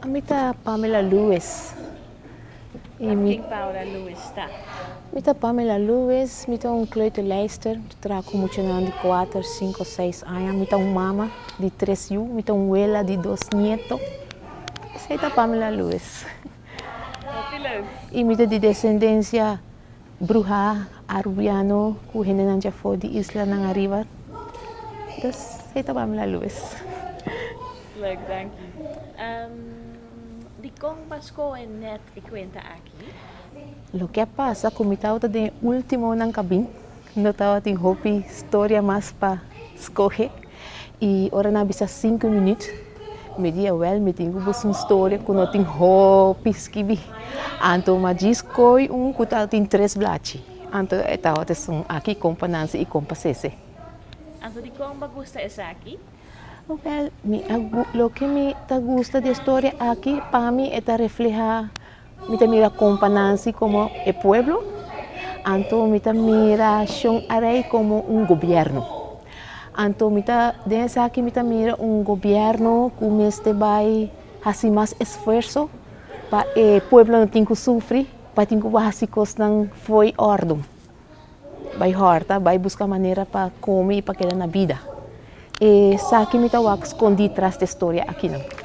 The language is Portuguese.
Mita Pamela Lewis. Pamela Lewis tá? Mita Pamela Lewis, mita kleuterlijster, trago muito de 4, 5, 6 anos, mita mama de 3 anos, mita abuela de 2 netos. Essa é a Pamela Lewis. E mita de descendência bruja, arabiano, que gente foi de Isla na Arriba. Então, essa é a Pamela Lewis. Leuk, dank je. Die kong Pasko en net ikwenta aqui. Lo que pasa, como estaba de último en cabin, no estaba de hopi historia más para escoger y ahora na bisa 5 minutos. Me dia wel, me tengo bus una historia que no tengo hopi escribir. Anto magis koi kutal tin 3 blachi. Anto estaba de son aquí compa Nanzi y compa Sese. Anto di kong bagusta esa aquí? Well, lo que me gusta de historia aquí, para mí, es reflejar, me mira compa Nanzi como el pueblo, anto me mira Shon Arey como un gobierno. Anto me desde aquí me mira un gobierno que me va a hacer más esfuerzo para el pueblo no tenga que sufrir, para que básicos não foi orden. Vai horta, vai buscar maneira para comer e para quedar na vida. E sa que me escondi atrás da história aqui não.